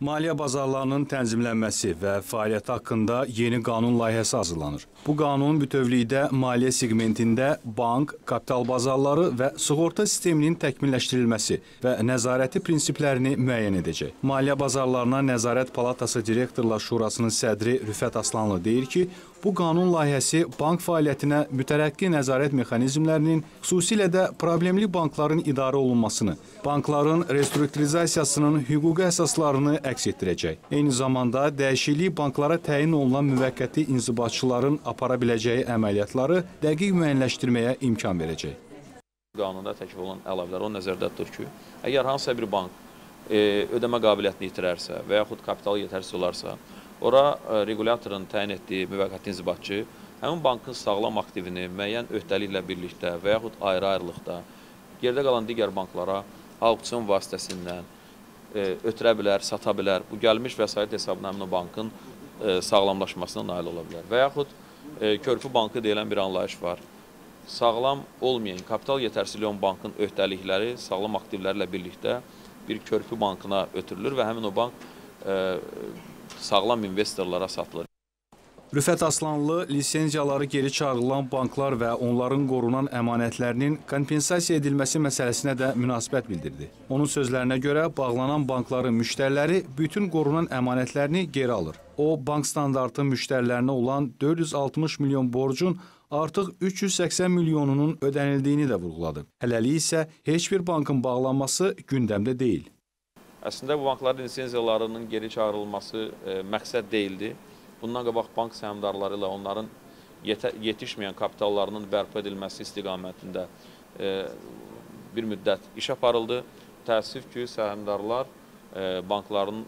Maliyyə bazarlarının tənzimlənməsi və fəaliyyəti haqqında yeni qanun layihəsi hazırlanır. Bu qanun bütövlükdə maliyyə segmentində bank, kapital bazarları və sığorta sisteminin təkmilləşdirilməsi və nəzarəti prinsiplərini müəyyən edəcək. Maliyyə bazarlarına Nəzarət Palatası Direktorlar Şurasının sədri Rüfət Aslanlı deyir ki, bu qanun layihəsi bank fəaliyyətinə mütərəqqi nəzarət mexanizmlərinin, xüsusilə də problemli bankların idarə olunmasını, bankların restrukturizasiyasının hüquqi əsaslarını əks etdirəcək. Eyni zamanda dəyişiklik banklara təyin olunan müvəqqəti inzibatçıların apara biləcəyi əməliyyatları dəqiq müəyyənləşdirməyə imkan verəcək. Qanunda təklif olunan əlavələr o nəzərdə tutur ki, əgər hansısa bir bank ödəmə qabiliyyətini itirərsə və yaxud kapital yetərsiz olarsa, ora regulyatorun təyin etdiyi müvəqqəti inzibatçı həmin bankın sağlam aktivini müəyyən öhdəliklə birlikdə və yaxud ayrı-ayrılıqda gerdə qalan digər banklara auksion vasitəsindən ötürə bilər, sata bilər. Bu gəlmiş vəsait hesabına həmin o bankın sağlamlaşmasına nail ola bilər. Və yaxud körpü bankı deyilən bir anlayış var. Sağlam olmayan, kapital yetərsizliyi olan bankın öhdəlikləri sağlam aktivlərlə birlikdə bir körpü bankına ötürülür və həmin o bank sağlam investorlara satılır. Rüfət Aslanlı lisenziyaları geri çağırılan banklar və onların qorunan əmanətlərinin kompensasiya edilməsi məsələsinə də münasibət bildirdi. Onun sözlərinə görə bağlanan bankların müştəriləri bütün qorunan əmanətlərini geri alır. O, bank standartı müştərilərinə olan 460 milyon borcun artıq 380 milyonunun ödənildiyini də vurğuladı. Hələlik isə heç bir bankın bağlanması gündəmdə deyil. Əslində bu bankların lisenziyalarının geri çağırılması məqsəd deyildi. Bundan qabaq bank səhmdarları ilə onların yetişməyən kapitallarının bərpa edilməsi istiqamətində bir müddət iş aparıldı. Təəssüf ki, səhmdarlar bankların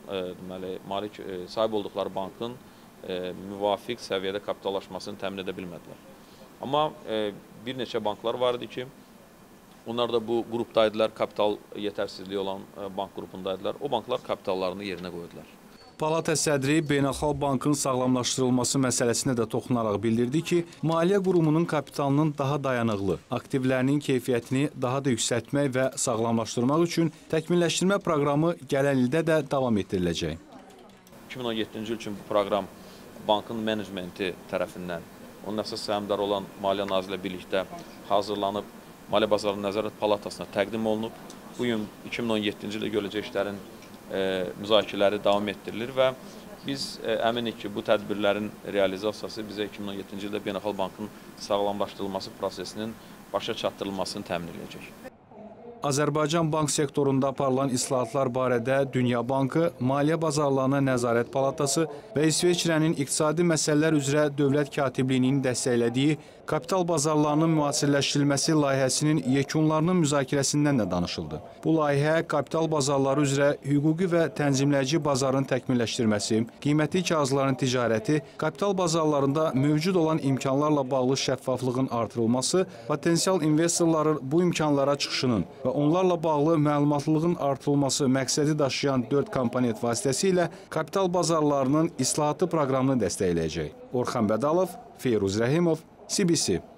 sahib olduqları bankın müvafiq səviyyədə kapitallaşmasını təmin edə bilmədilər. Amma bir neçə banklar var idi ki, onlar da bu qrupdaydılar, kapital yetərsizliyi olan bank qrupundaydılar. O banklar kapitallarını yerinə qoydular. Palata sədri Beynəlxalq Bankın sağlamlaşdırılması məsələsinə də toxunaraq bildirdi ki, maliyyə qurumunun kapitalının daha dayanıqlı, aktivlərinin keyfiyyətini daha da yüksəltmək və sağlamlaşdırmaq üçün təkmilləşdirmə proqramı gələn ildə də davam etdiriləcək. 2017-ci il üçün bu proqram bankın menecmenti tərəfindən, onun əsas səhmdarı olan Maliyyə Nazirliyi ilə birlikdə hazırlanıb, Maliyyə Bazarı Nəzarət Palatasına təqdim olunub. Bu gün 2017-ci ildə görüləcək işlərin müzakirələri davam etdirilir və biz əminik ki, bu tədbirlərin realizasiyası bizə 2017-ci ildə Beynəlxalq Bankın sağlamlaşdırılması prosesinin başa çatdırılmasını təmin edəcək. Azərbaycan bank sektorunda aparılan islahatlar barədə Dünya Bankı, Maliyyə Bazarlarına Nəzarət Palatası və İsveçrənin İqtisadi Məsələlər üzrə Dövlət Katibliyinin dəstəklədiyi kapital bazarlarının müasirləşdirilməsi layihəsinin yekunlarının müzakirəsindən də danışıldı. Bu layihə kapital bazarları üzrə hüquqi və tənzimləyici bazarın təkmilləşdirməsi, qiymətli kağızların ticarəti, kapital bazarlarında mövcud olan imkanlarla bağlı şəffaflığın artırılması, potensial investorların bu imkanlara çıxışının və onlarla bağlı məlumatlılığın artırılması məqsədi daşıyan 4 komponent vasitəsilə kapital bazarlarının islahatı proqramını dəstəkləyəcək. Orxan Bədalov, Feyruz Rəhimov, CBC.